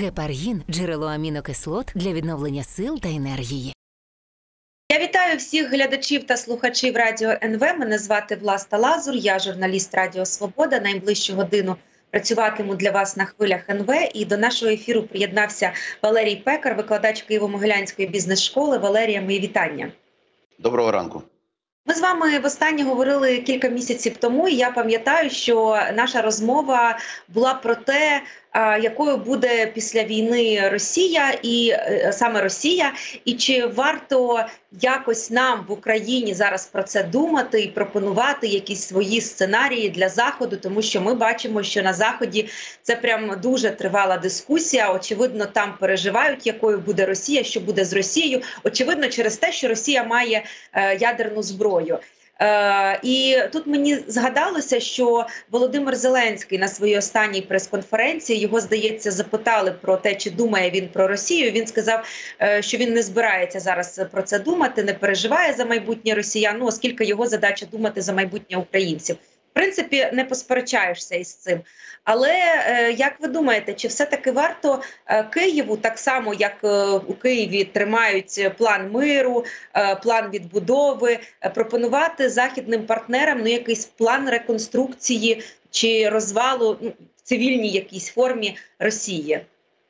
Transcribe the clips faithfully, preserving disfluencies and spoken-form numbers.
Гепаргін – джерело амінокислот для відновлення сил та енергії. Я вітаю всіх глядачів та слухачів Радіо ен ве. Мене звати Власта Лазур, я журналіст Радіо Свобода. Найближчу годину працюватиму для вас на хвилях ен ве. І до нашого ефіру приєднався Валерій Пекар, викладач Києво-Могилянської бізнес-школи. Валерія, мої вітання. Доброго ранку. Ми з вами востаннє говорили кілька місяців тому, і я пам'ятаю, що наша розмова була про те, якою буде після війни Росія, і саме Росія, і чи варто якось нам в Україні зараз про це думати і пропонувати якісь свої сценарії для Заходу, тому що ми бачимо, що на Заході це прям дуже тривала дискусія. Очевидно, там переживають, якою буде Росія, що буде з Росією. Очевидно, через те, що Росія має е, ядерну зброю. Е, і тут мені згадалося, що Володимир Зеленський на своїй останній прес-конференції, його, здається, запитали про те, чи думає він про Росію. Він сказав, е, що він не збирається зараз про це думати, не переживає за майбутнє росіян, ну, оскільки його задача думати за майбутнє українців. В принципі, не посперечаєшся із цим. Але, е, як ви думаєте, чи все-таки варто е, Києву, так само, як е, у Києві тримають план миру, е, план відбудови, е, пропонувати західним партнерам ну, якийсь план реконструкції чи розвалу ну, в цивільній якійсь формі Росії?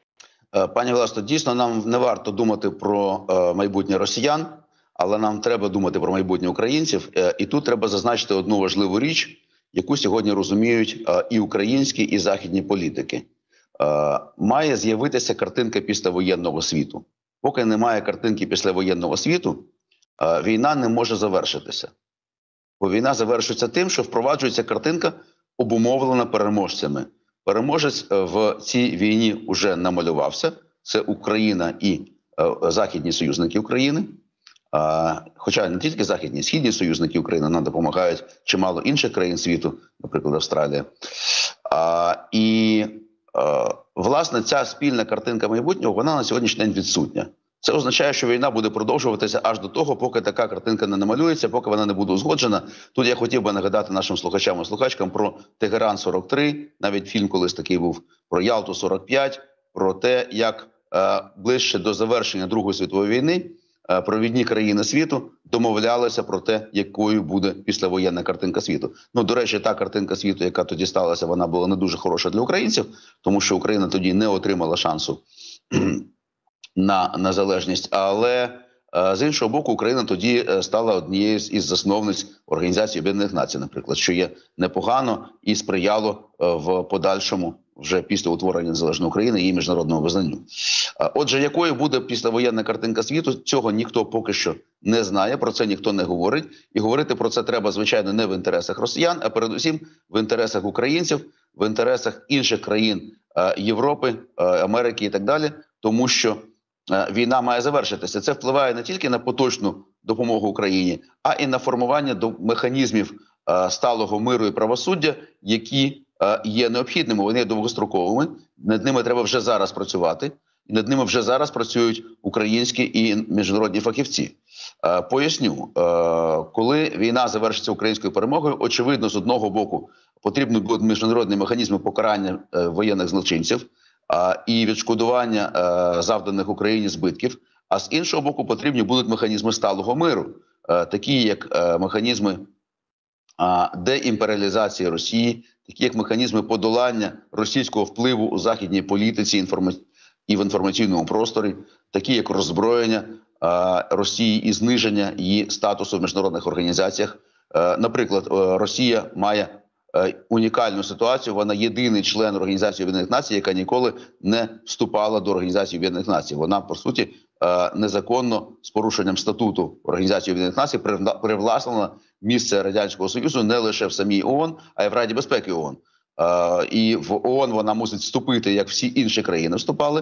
Пані Власто, дійсно нам не варто думати про е, майбутнє росіян, але нам треба думати про майбутнє українців. Е, і тут треба зазначити одну важливу річ, яку сьогодні розуміють е, і українські, і західні політики. Е, має з'явитися картинка післявоєнного світу. Поки немає картинки післявоєнного світу, е, війна не може завершитися. Бо війна завершується тим, що впроваджується картинка, обумовлена переможцями. Переможець в цій війні вже намалювався. Це Україна і е, західні союзники України. А, хоча не тільки західні, східні союзники України нам допомагають чимало інших країн світу, наприклад, Австралія. А, і, а, власне, ця спільна картинка майбутнього, вона на сьогоднішній день відсутня. Це означає, що війна буде продовжуватися аж до того, поки така картинка не намалюється, поки вона не буде узгоджена. Тут я хотів би нагадати нашим слухачам і слухачкам про Тегеран сорок три, навіть фільм колись такий був, про Ялту сорок п'ять, про те, як е, ближче до завершення Другої світової війни е, провідні країни світу домовлялися про те, якою буде післявоєнна картинка світу. Ну, до речі, та картинка світу, яка тоді сталася, вона була не дуже хороша для українців, тому що Україна тоді не отримала шансу на незалежність, але е, з іншого боку, Україна тоді стала однією із засновниць Організації Об'єднаних Націй, наприклад, що є непогано і сприяло е, в подальшому, вже після утворення незалежної України, її міжнародному визнанню. Е, отже, якою буде післявоєнна картинка світу, цього ніхто поки що не знає, про це ніхто не говорить. І говорити про це треба, звичайно, не в інтересах росіян, а передусім в інтересах українців, в інтересах інших країн е, Європи, е, Америки і так далі, тому що війна має завершитися. Це впливає не тільки на поточну допомогу Україні, а і на формування до механізмів е, сталого миру і правосуддя, які е, є необхідними, вони є довгостроковими. Над ними треба вже зараз працювати. І над ними вже зараз працюють українські і міжнародні фахівці. Е, поясню, е, коли війна завершиться українською перемогою, очевидно, з одного боку потрібні будуть міжнародні механізми покарання е, воєнних злочинців, і відшкодування е, завданих Україні збитків, а з іншого боку потрібні будуть механізми сталого миру, е, такі як е, механізми е, деімперіалізації Росії, такі як механізми подолання російського впливу у західній політиці інформа... і в інформаційному просторі, такі як роззброєння е, Росії і зниження її статусу в міжнародних організаціях. Е, наприклад, е, Росія має унікальну ситуацію. Вона єдиний член Організації Об'єднаних Націй, яка ніколи не вступала до Організації Об'єднаних Націй. Вона, по суті, незаконно, з порушенням статуту Організації Об'єднаних Націй, привласнила місце Радянського Союзу не лише в самій ООН, а й в Раді безпеки ООН. І в ООН вона мусить вступити, як всі інші країни вступали,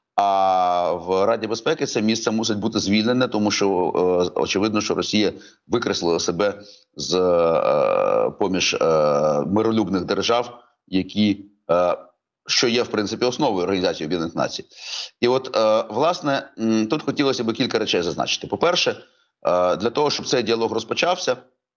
а в Раді безпеки це місце мусить бути звільнене, тому що е, очевидно, що Росія викреслила себе з е, поміж е, миролюбних держав, які, е, що є в принципі основою Організації Об'єднаних Націй. І от, е, власне, тут хотілося б кілька речей зазначити. По-перше, е, для того, щоб цей діалог розпочався, е,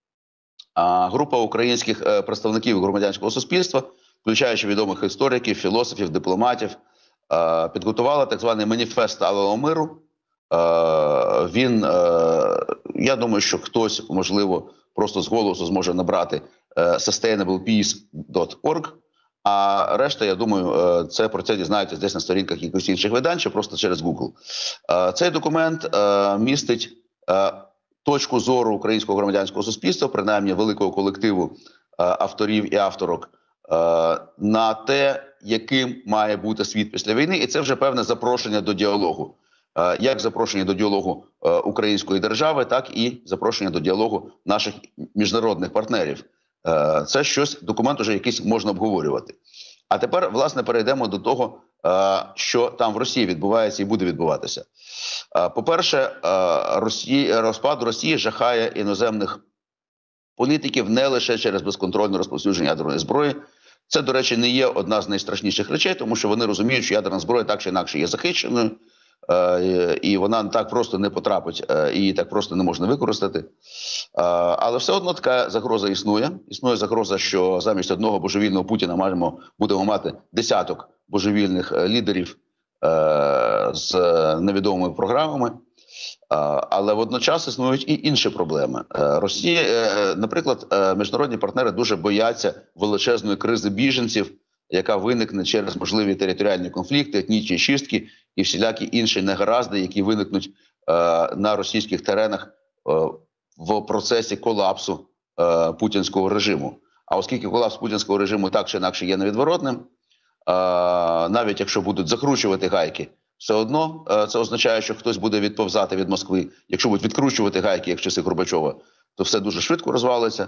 група українських е, представників громадянського суспільства, включаючи відомих істориків, філософів, дипломатів, е, підготувала так званий маніфест сталого миру. Е, він, е, я думаю, що хтось, можливо, просто з голосу зможе набрати е, sustainable peace dot org, а решта, я думаю, е, це про це дізнаєтесь десь на сторінках якихось інших видань, чи просто через Google. Е, цей документ е, містить е, точку зору українського громадянського суспільства, принаймні великого колективу е, авторів і авторок, е, на те, яким має бути світ після війни, і це вже певне запрошення до діалогу. Е, як запрошення до діалогу е, української держави, так і запрошення до діалогу наших міжнародних партнерів. Е, це щось, документ уже якийсь можна обговорювати. А тепер, власне, перейдемо до того, е, що там в Росії відбувається і буде відбуватися. Е, по-перше, е, Росії, розпад Росії жахає іноземних політиків не лише через безконтрольне розповсюдження ядерної зброї. Це, до речі, не є одна з найстрашніших речей, тому що вони розуміють, що ядерна зброя так чи інакше є захищеною, е, і вона так просто не потрапить, е, її так просто не можна використати. Е, але все одно така загроза існує. Існує загроза, що замість одного божевільного Путіна маємо, будемо мати десяток божевільних е, лідерів е, з невідомими програмами. Але водночас існують і інші проблеми. Росія, наприклад, міжнародні партнери дуже бояться величезної кризи біженців, яка виникне через можливі територіальні конфлікти, етнічні чистки і всілякі інші негаразди, які виникнуть на російських теренах в процесі колапсу путінського режиму. А оскільки колапс путінського режиму так чи інакше є невідворотним, навіть якщо будуть закручувати гайки, все одно це означає, що хтось буде відповзати від Москви. Якщо будуть відкручувати гайки, як в часи Горбачова, то все дуже швидко розвалиться.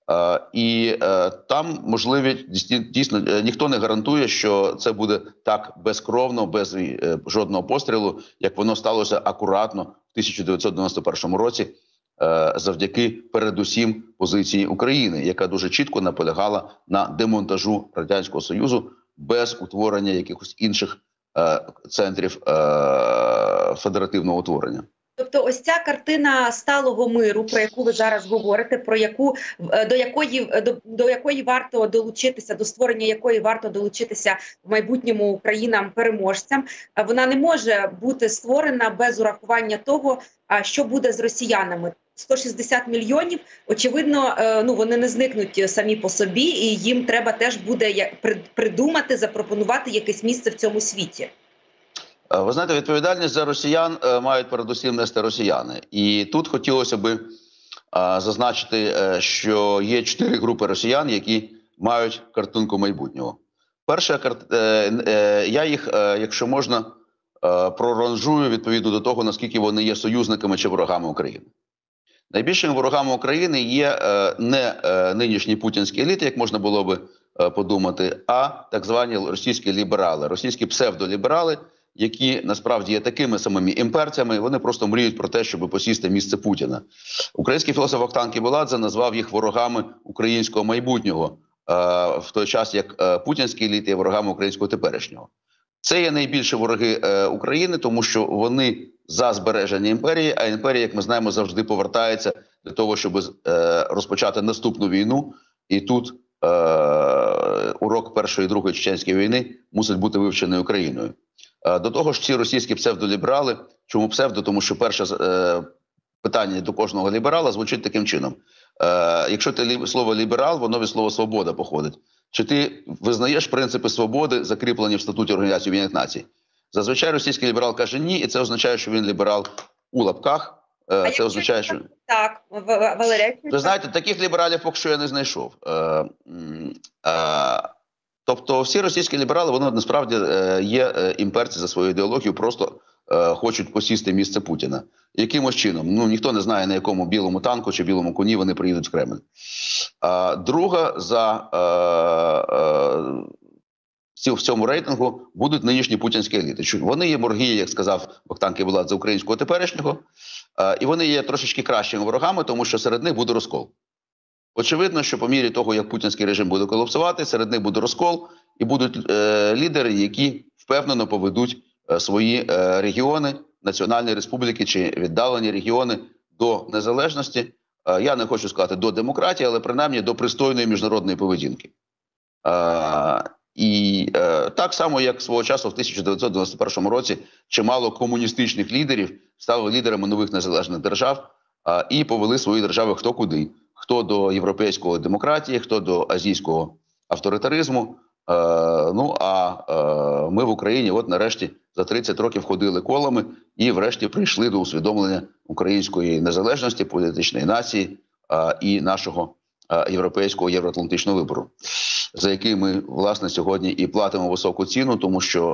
І там можливі, дійсно, ніхто не гарантує, що це буде так безкровно, без жодного пострілу, як воно сталося акуратно в тисяча дев'ятсот дев'яносто першому році, завдяки передусім позиції України, яка дуже чітко наполягала на демонтажу Радянського Союзу без утворення якихось інших центрів федеративного утворення. Тобто ось ця картина сталого миру, про яку ви зараз говорите, про яку, до якої, до, до якої варто долучитися, до створення якої варто долучитися в майбутньому Українам-переможцям, вона не може бути створена без урахування того, що буде з росіянами. сто шістдесят мільйонів, очевидно, ну вони не зникнуть самі по собі, і їм треба теж буде придумати, запропонувати якесь місце в цьому світі. Ви знаєте, відповідальність за росіян мають передусім нести росіяни. І тут хотілося би зазначити, що є чотири групи росіян, які мають картинку майбутнього. Перша, я їх, якщо можна, проранжую відповідно до того, наскільки вони є союзниками чи ворогами України. Найбільшими ворогами України є не нинішні путінські еліти, як можна було би подумати, а так звані російські ліберали, російські псевдоліберали, які насправді є такими самими імперцями, вони просто мріють про те, щоб посісти місце Путіна. Український філософ Вахтанг Кібеладзе назвав їх ворогами українського майбутнього, в той час як путінські еліти є ворогами українського теперішнього. Це є найбільші вороги України, тому що вони за збереження імперії, а імперія, як ми знаємо, завжди повертається для того, щоб розпочати наступну війну. І тут е, урок Першої і Другої Чеченської війни мусить бути вивчений Україною. Е, до того ж, ці російські псевдоліберали, чому псевдо? Тому що перше е, питання до кожного ліберала звучить таким чином. Е, якщо ти слово ліберал, воно від слова свобода походить. Чи ти визнаєш принципи свободи, закріплені в статуті Організації Об'єднаних Націй? Зазвичай російський ліберал каже ні, і це означає, що він ліберал у лапках. Це а означає, що... Так, Валерій. Ви знаєте, таких лібералів поки що я не знайшов. Е, е, тобто всі російські ліберали, вони насправді є імперці за свою ідеологію, просто е, хочуть посісти місце Путіна. Якимось чином? Ну, ніхто не знає, на якому білому танку чи білому коні вони приїдуть в Кремль. Е, друга за... Е, е, в цьому рейтингу будуть нинішні путінські еліти. Вони є борги, як сказав Вахтанг Кібеладзе, українського теперішнього, і вони є трошечки кращими ворогами, тому що серед них буде розкол. Очевидно, що по мірі того, як путінський режим буде колапсувати, серед них буде розкол, і будуть е, лідери, які впевнено поведуть е, свої е, регіони, національні республіки чи віддалені регіони до незалежності. Е, я не хочу сказати до демократії, але принаймні до пристойної міжнародної поведінки. Е, І е, так само, як свого часу в тисяча дев'ятсот дев'яносто першому році чимало комуністичних лідерів стали лідерами нових незалежних держав е, і повели свої держави хто куди. Хто до європейської демократії, хто до азійського авторитаризму. Е, ну, а е, ми в Україні от нарешті за тридцять років ходили колами і врешті прийшли до усвідомлення української незалежності, політичної нації е, і нашого е, європейського євроатлантичного вибору, за який ми, власне, сьогодні і платимо високу ціну, тому що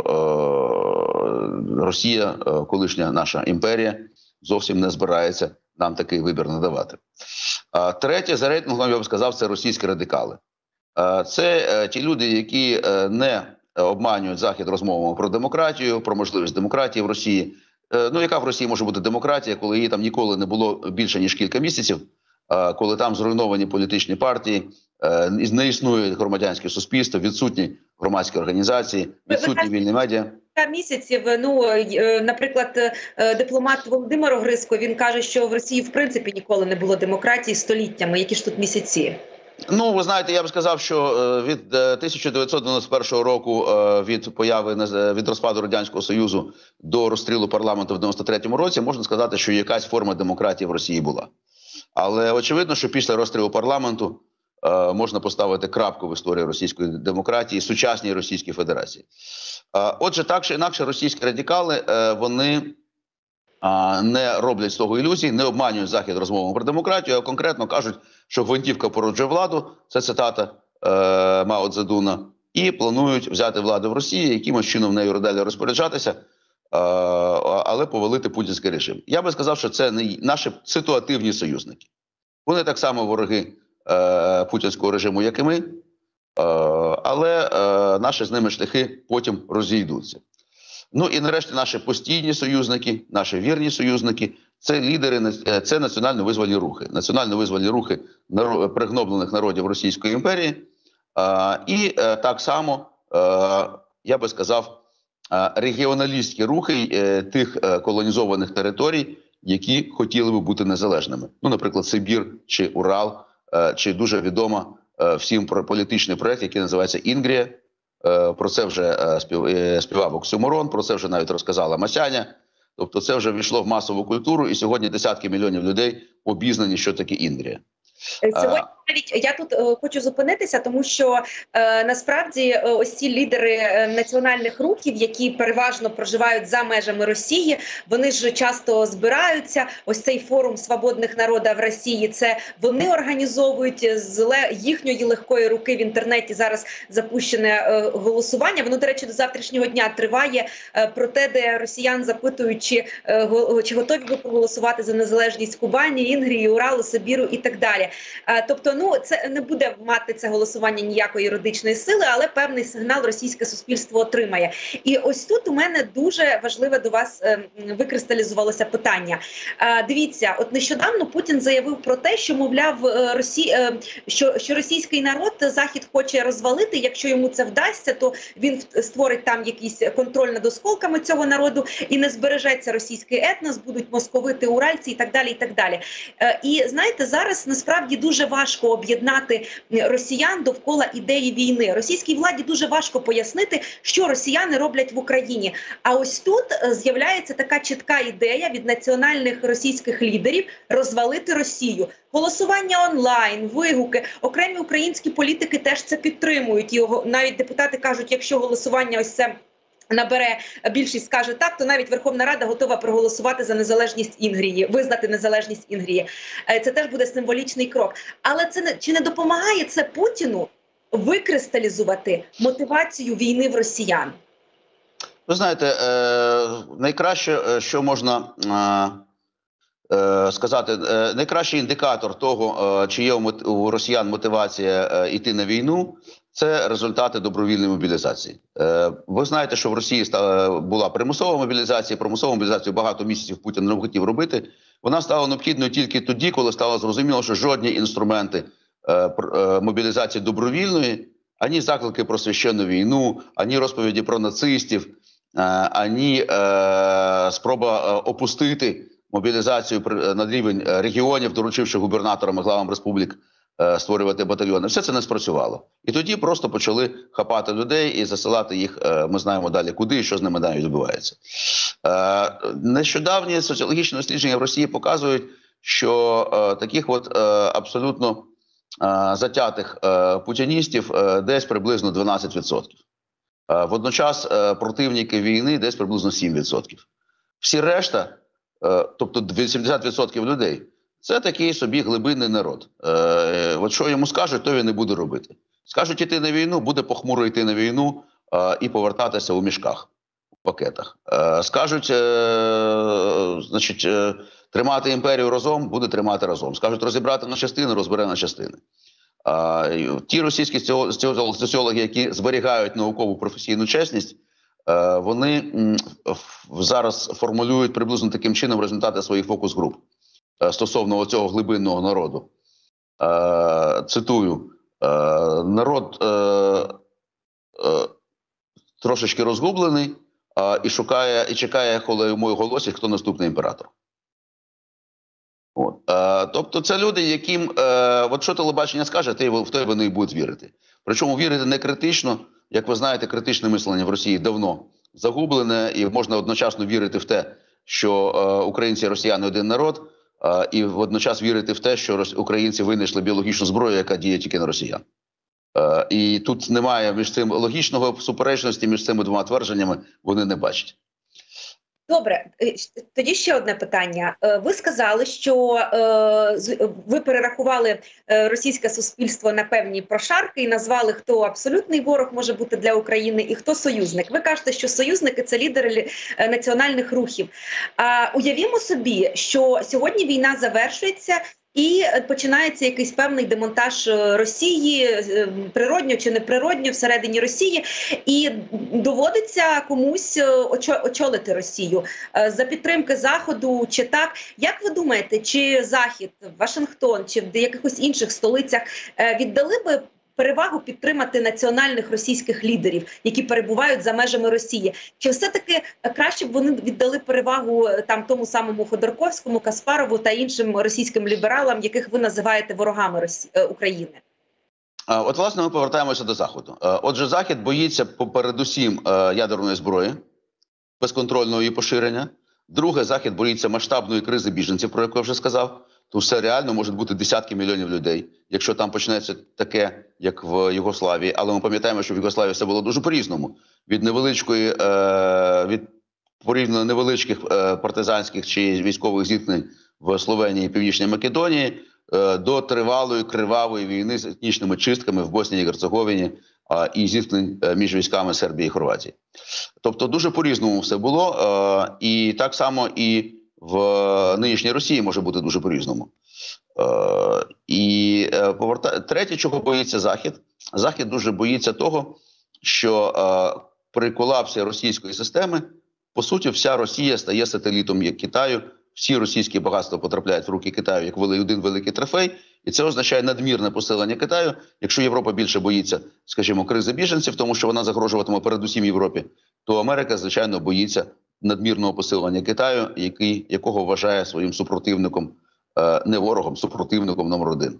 е, Росія, е, колишня наша імперія, зовсім не збирається нам такий вибір надавати. А третє, за рейтингом, я б сказав, це російські радикали. Це е, ті люди, які е, не обманюють Захід розмовами про демократію, про можливість демократії в Росії. Е, ну, яка в Росії може бути демократія, коли її там ніколи не було більше, ніж кілька місяців, е, коли там зруйновані політичні партії, е, не існує громадянське суспільство, відсутні громадські організації, відсутні вільні медіа. Місяців, ну, наприклад, дипломат Володимир Огризко, він каже, що в Росії в принципі ніколи не було демократії століттями. Які ж тут місяці? Ну, ви знаєте, я б сказав, що від тисяча дев'ятсот дев'яносто першого року, від появи, від розпаду Радянського Союзу до розстрілу парламенту в дев'яносто третьому році, можна сказати, що якась форма демократії в Росії була. Але очевидно, що після розстрілу парламенту можна поставити крапку в історії російської демократії, сучасній Російській Федерації. Отже, так чи інакше, російські радикали, вони не роблять з того ілюзій, не обманюють Захід розмовами про демократію, а конкретно кажуть, що гвинтівка породжує владу, це цитата е, Мао Цзедуна, і планують взяти владу в Росії, якимось чином нею далі розпоряджатися, е, але повалити путінський режим. Я би сказав, що це не наші ситуативні союзники. Вони так само вороги е, путінського режиму, як і ми, е, але е, наші з ними шляхи потім розійдуться. Ну і нарешті наші постійні союзники, наші вірні союзники – це лідери, це національно-визвольні рухи. Національно-визвольні рухи пригноблених народів Російської імперії. І так само, я би сказав, регіоналістські рухи тих колонізованих територій, які хотіли би бути незалежними. Ну, наприклад, Сибір чи Урал, чи дуже відома всім політичний проєкт, який називається «Інгрія». Про це вже співав Оксюморон, про це вже навіть розказала Масяня. Тобто це вже війшло в масову культуру, і сьогодні десятки мільйонів людей обізнані, що таке Інгрія. Сьогодні навіть я тут е, хочу зупинитися, тому що е, насправді е, ось ці лідери е, національних рухів, які переважно проживають за межами Росії, вони ж часто збираються. Ось цей форум свободних народів в Росії, це вони організовують з ле, їхньої легкої руки в інтернеті зараз запущене е, голосування. Воно, до речі, до завтрашнього дня триває, е, про те, де росіян запитують, чи, е, го, чи готові ви проголосувати за незалежність Кубані, Інгрії, Уралу, Сибіру і так далі. Тобто, ну, це не буде мати це голосування ніякої юридичної сили, але певний сигнал російське суспільство отримає. І ось тут у мене дуже важливе до вас е, викристалізувалося питання. Е, дивіться, от нещодавно Путін заявив про те, що, мовляв, Росі... е, що, що російський народ Захід хоче розвалити. Якщо йому це вдасться, то він створить там якийсь контроль над осколками цього народу і не збережеться російський етнос, будуть московити, уральці і так далі, і так далі. Е, і знаєте, зараз насправді дуже важко об'єднати росіян довкола ідеї війни. Російській владі дуже важко пояснити, що росіяни роблять в Україні. А ось тут з'являється така чітка ідея від національних російських лідерів розвалити Росію. Голосування онлайн, вигуки, окремі українські політики теж це підтримують. І навіть депутати кажуть, якщо голосування ось це набере більшість, скаже так, то навіть Верховна Рада готова проголосувати за незалежність Інгрії, визнати незалежність Інгрії. Це теж буде символічний крок. Але це не, чи не допомагає це Путіну викристалізувати мотивацію війни в росіян? Ви знаєте, е, найкраще, що можна е, е, сказати, е, найкращий індикатор того, е, чи є у, у росіян мотивація е, йти на війну, це результати добровільної мобілізації. Е, ви знаєте, що в Росії стала, була примусова мобілізація, примусову мобілізацію багато місяців Путін не хотів робити. Вона стала необхідною тільки тоді, коли стало зрозуміло, що жодні інструменти е, е, мобілізації добровільної, ані заклики про священну війну, ані розповіді про нацистів, е, ані е, спроба опустити мобілізацію над рівень регіонів, доручивши губернаторам і главам республік створювати батальйони. Все це не спрацювало. І тоді просто почали хапати людей і засилати їх, ми знаємо далі куди і що з ними далі відбувається. Нещодавні соціологічні дослідження в Росії показують, що таких от абсолютно затятих путіністів десь приблизно дванадцять відсотків. Водночас противники війни десь приблизно сім відсотків. Всі решта, тобто вісімдесят відсотків людей, це такий собі глибинний народ. От що йому скажуть, то він і буде робити. Скажуть йти на війну, буде похмуро йти на війну і повертатися у мішках, у пакетах. Скажуть, значить, тримати імперію разом, буде тримати разом. Скажуть розібрати на частини, розбере на частини. Ті російські соціологи, які зберігають наукову професійну чесність, вони зараз формулюють приблизно таким чином результати своїх фокус-груп стосовно цього глибинного народу. Цитую, народ трошечки розгублений і шукає, і чекає, коли йому оголосять, хто наступний імператор. От. Е, тобто це люди, яким, е, от що телебачення скаже, в той вони і будуть вірити. Причому вірити не критично, як ви знаєте, критичне мислення в Росії давно загублене, і можна одночасно вірити в те, що е, українці і росіяни один народ, е, і водночас вірити в те, що українці винайшли біологічну зброю, яка діє тільки на росіян. Е, і тут немає між цим логічного суперечності, між цими двома твердженнями вони не бачать. Добре, тоді ще одне питання. Ви сказали, що е, ви перерахували російське суспільство на певні прошарки і назвали, хто абсолютний ворог може бути для України і хто союзник. Ви кажете, що союзники – це лідери національних рухів. А уявімо собі, що сьогодні війна завершується, і починається якийсь певний демонтаж Росії, природньо чи неприродньо, всередині Росії, і доводиться комусь очолити Росію за підтримки Заходу чи так. Як ви думаєте, чи Захід, Вашингтон, чи в якихось інших столицях віддали би перевагу підтримати національних російських лідерів, які перебувають за межами Росії? Чи все-таки краще б вони віддали перевагу там тому самому Ходорковському, Каспарову та іншим російським лібералам, яких ви називаєте ворогами Росії, України? От, власне, ми повертаємося до Заходу. Отже, Захід боїться передусім ядерної зброї, безконтрольного її поширення. Друге, Захід боїться масштабної кризи біженців, про яку я вже сказав. То все реально можуть бути десятки мільйонів людей, якщо там почнеться таке, як в Югославії. Але ми пам'ятаємо, що в Югославії все було дуже по-різному. Від невеличкої, е, від порівняно невеличких е, партизанських чи військових зіткнень в Словенії і Північній Македонії е, до тривалої, кривавої війни з етнічними чистками в Боснії і Герцеговині е, і зіткнень е, між військами Сербії і Хорватії. Тобто дуже по-різному все було. Е, і так само і в нинішній Росії може бути дуже по-різному. Е, і е, поверта... Третє, чого боїться Захід. Захід дуже боїться того, що е, при колапсі російської системи, по суті, вся Росія стає сателітом як Китаю, всі російські багатства потрапляють в руки Китаю як один великий трофей, і це означає надмірне посилення Китаю. Якщо Європа більше боїться, скажімо, кризи біженців, тому що вона загрожуватиме передусім Європі, то Америка, звичайно, боїться надмірного посилення Китаю, який, якого вважає своїм супротивником, не ворогом, супротивником номер один.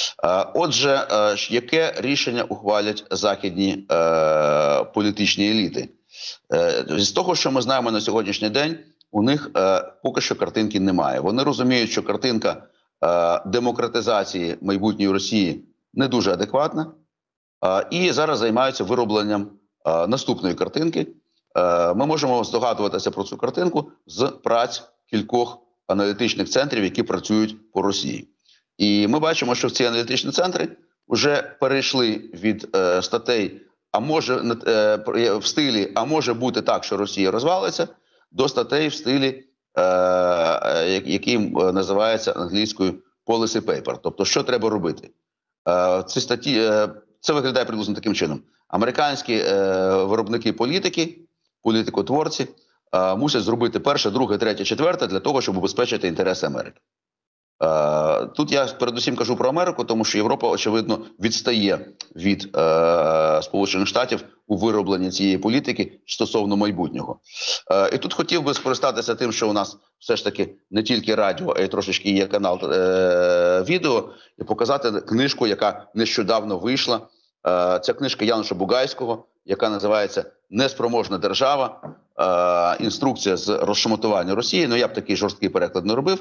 Отже, яке рішення ухвалять західні політичні еліти? З того, що ми знаємо на сьогоднішній день, у них поки що картинки немає. Вони розуміють, що картинка демократизації майбутньої Росії не дуже адекватна, і зараз займаються виробленням наступної картинки. Ми можемо здогадуватися про цю картинку з праць кількох аналітичних центрів, які працюють по Росії. І ми бачимо, що ці аналітичні центри вже перейшли від е, статей, а може е, в стилі, а може бути так, що Росія розвалиться, до статей в стилі, е, який називається англійською policy paper. Тобто, що треба робити? Е, ці статті, е, це виглядає приблизно таким чином. Американські е, виробники політики, політикотворці е, мусять зробити перше, друге, третє, четверте для того, щоб убезпечити інтереси Америки. Е, тут я передусім кажу про Америку, тому що Європа, очевидно, відстає від е, Сполучених Штатів у виробленні цієї політики стосовно майбутнього. Е, і тут хотів би скористатися тим, що у нас все ж таки не тільки радіо, а й трошечки є канал е, відео, і показати книжку, яка нещодавно вийшла. Е, це книжка Януша Бугайського, яка називається «Неспроможна держава. Е, інструкція з розшматування Росії». Ну, я б такий жорсткий переклад не робив.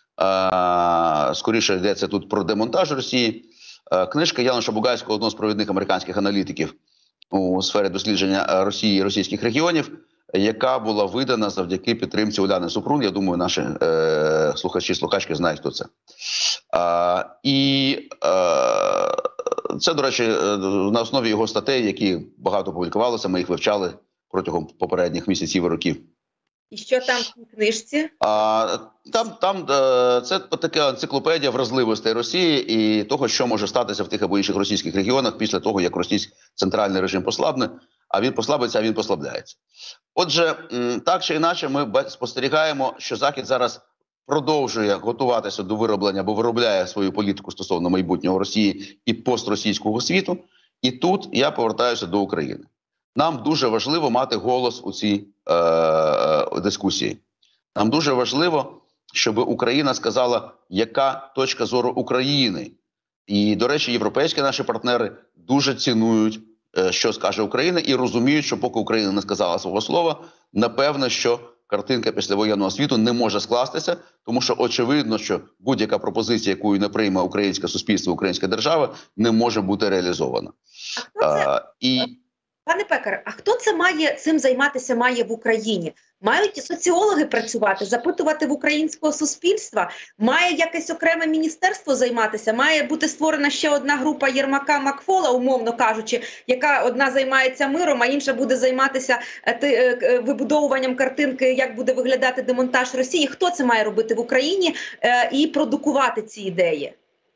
Е, скоріше йдеться тут про демонтаж Росії. Е, книжка Януша Бугайського, одного з провідних американських аналітиків у сфері дослідження Росії і російських регіонів, яка була видана завдяки підтримці Уляни Супрун. Я думаю, наші е, слухачі і слухачки знають, хто це. Е, і е, це, до речі, на основі його статей, які багато публікувалися, ми їх вивчали протягом попередніх місяців і років. І що там в цій книжці? А, там, там це така енциклопедія вразливостей Росії і того, що може статися в тих або інших російських регіонах після того, як російський центральний режим послабне, а він послабиться, а він послабляється. Отже, так чи інакше, ми спостерігаємо, що Захід зараз продовжує готуватися до вироблення або виробляє свою політику стосовно майбутнього Росії і постросійського світу. І тут я повертаюся до України. Нам дуже важливо мати голос у цій е, дискусії. Нам дуже важливо, щоб Україна сказала, яка точка зору України. І, до речі, європейські наші партнери дуже цінують, е, що скаже Україна, і розуміють, що поки Україна не сказала свого слова, напевно, що картинка післявоєнного світу не може скластися, тому що очевидно, що будь-яка пропозиція, яку не прийме українське суспільство, українська держава, не може бути реалізована. А хто це? А, і... Пане Пекар, а хто це має цим займатися має в Україні? Мають соціологи працювати, запитувати в українського суспільства? Має якесь окреме міністерство займатися? Має бути створена ще одна група Єрмака Макфола, умовно кажучи, яка одна займається миром, а інша буде займатися вибудовуванням картинки, як буде виглядати демонтаж Росії? Хто це має робити в Україні і продукувати ці ідеї?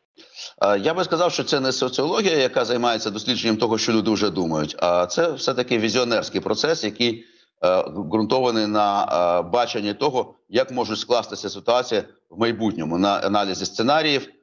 Я би сказав, що це не соціологія, яка займається дослідженням того, що люди вже думають, а це все-таки візіонерський процес, який е, ґрунтований на е, баченні того, як може скластися ситуація в майбутньому, на аналізі сценаріїв, е,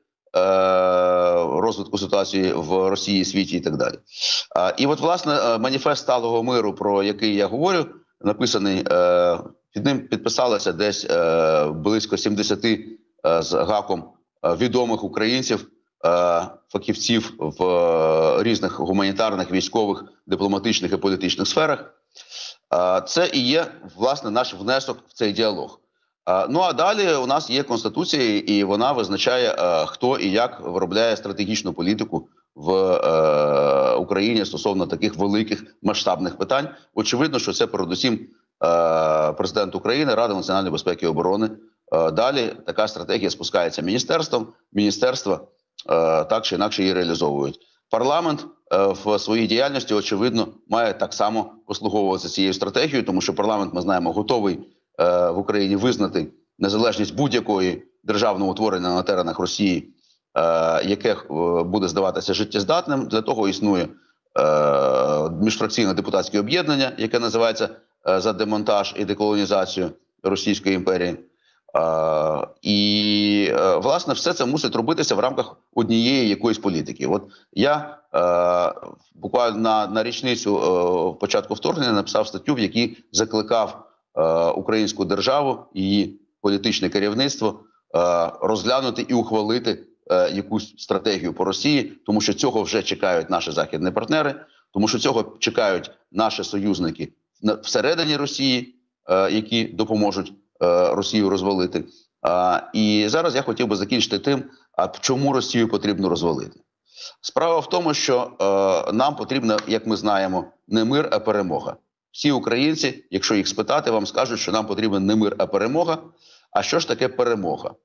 розвитку ситуації в Росії, світі і так далі. Е, і от, власне, маніфест сталого миру, про який я говорю, написаний, е, під ним підписалося десь е, близько сімдесяти е, з гаком відомих українців, фахівців в різних гуманітарних, військових, дипломатичних і політичних сферах. Це і є, власне, наш внесок в цей діалог. Ну, а далі у нас є Конституція, і вона визначає, хто і як виробляє стратегічну політику в Україні стосовно таких великих масштабних питань. Очевидно, що це передусім президент України, Рада національної безпеки і оборони. Далі така стратегія спускається міністерством, міністерства так чи інакше її реалізовують. Парламент в своїй діяльності, очевидно, має так само послуговуватися цією стратегією, тому що парламент, ми знаємо, готовий в Україні визнати незалежність будь-якої державного утворення на теренах Росії, яке буде здаватися життєздатним. Для того існує міжфракційне депутатське об'єднання, яке називається «За демонтаж і деколонізацію Російської імперії». Uh, і, uh, власне, все це мусить робитися в рамках однієї якоїсь політики. От я uh, буквально на, на річницю uh, початку вторгнення написав статтю, в якій закликав uh, українську державу і її політичне керівництво uh, розглянути і ухвалити uh, якусь стратегію по Росії, тому що цього вже чекають наші західні партнери, тому що цього чекають наші союзники всередині Росії, uh, які допоможуть Росію розвалити. А, і зараз я хотів би закінчити тим, а чому Росію потрібно розвалити. Справа в тому, що е, нам потрібно, як ми знаємо, не мир, а перемога. Всі українці, якщо їх спитати, вам скажуть, що нам потрібен не мир, а перемога. А що ж таке перемога? Е,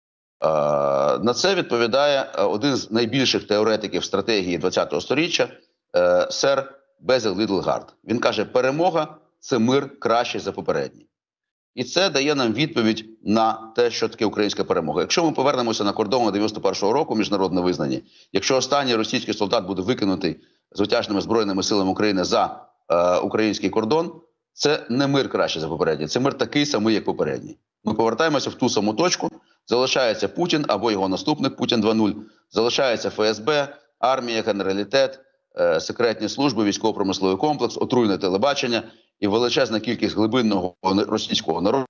на це відповідає один з найбільших теоретиків стратегії ХХ століття, е, сер Безил Лідлгард. Він каже, перемога – це мир кращий за попередній. І це дає нам відповідь на те, що таке українська перемога. Якщо ми повернемося на кордони дев'яносто першого року, міжнародно визнані, якщо останній російський солдат буде викинутий звитяжними Збройними силами України за е, український кордон, це не мир краще за попередній, це мир такий самий, як попередній. Ми повертаємося в ту саму точку, залишається Путін або його наступник Путін два нуль, залишається ФСБ, армія, генералітет, е, секретні служби, військово-промисловий комплекс, отруйне телебачення і величезна кількість глибинного російського народу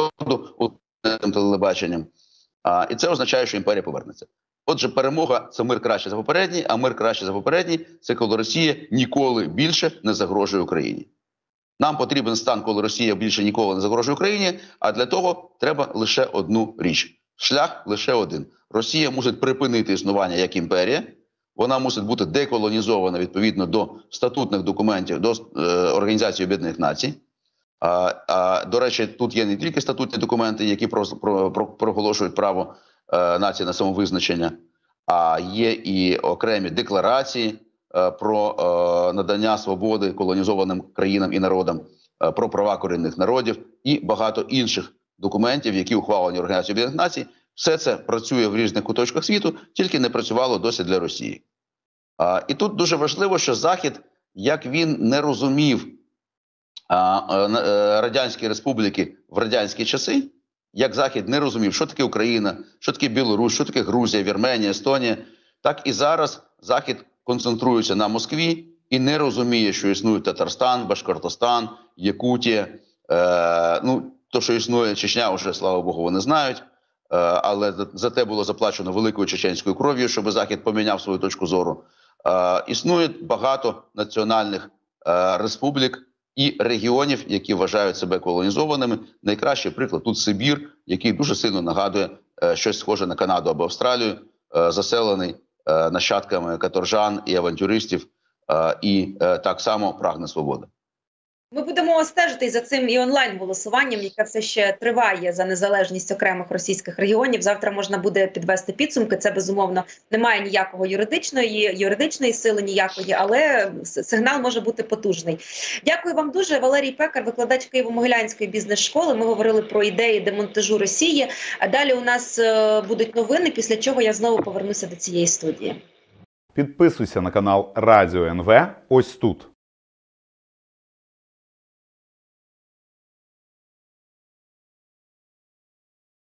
отруєним телебаченням. А, і це означає, що імперія повернеться. Отже, перемога – це мир краще за попередній, а мир краще за попередній – це коли Росія ніколи більше не загрожує Україні. Нам потрібен стан, коли Росія більше ніколи не загрожує Україні, а для того треба лише одну річ. Шлях лише один. Росія мусить припинити існування як імперія, вона мусить бути деколонізована відповідно до статутних документів, до е, Організації Об'єднаних Націй. А, а, до речі, тут є не тільки статутні документи, які про, про, про, проголошують право е, нації на самовизначення, а є і окремі декларації е, про е, надання свободи колонізованим країнам і народам, е, про права корінних народів і багато інших документів, які ухвалені Організацією Об'єднаних Націй. Все це працює в різних куточках світу, тільки не працювало досі для Росії. А, і тут дуже важливо, що Захід, як він не розумів а, а, Радянські Республіки в радянські часи, як Захід не розумів, що таке Україна, що таке Білорусь, що таке Грузія, Вірменія, Естонія, так і зараз Захід концентрується на Москві і не розуміє, що існують Татарстан, Башкортостан, Якутія. Е, ну, то, що існує Чечня, вже, слава Богу, вони знають. Але за те було заплачено великою чеченською кров'ю, щоб Захід поміняв свою точку зору. Е, існує багато національних е, республік і регіонів, які вважають себе колонізованими. Найкращий приклад тут Сибір, який дуже сильно нагадує е, щось схоже на Канаду або Австралію, е, заселений е, нащадками каторжан і авантюристів, е, і е, так само прагне свободи. Ми будемо стежити за цим і онлайн-голосуванням, яке все ще триває за незалежність окремих російських регіонів. Завтра можна буде підвести підсумки. Це, безумовно, немає ніякого юридичної, юридичної сили ніякої, але сигнал може бути потужний. Дякую вам дуже. Валерій Пекар, викладач Києво-Могилянської бізнес-школи. Ми говорили про ідеї демонтажу Росії. А далі у нас будуть новини, після чого я знову повернуся до цієї студії. Підписуйся на канал Радіо ен ве ось тут.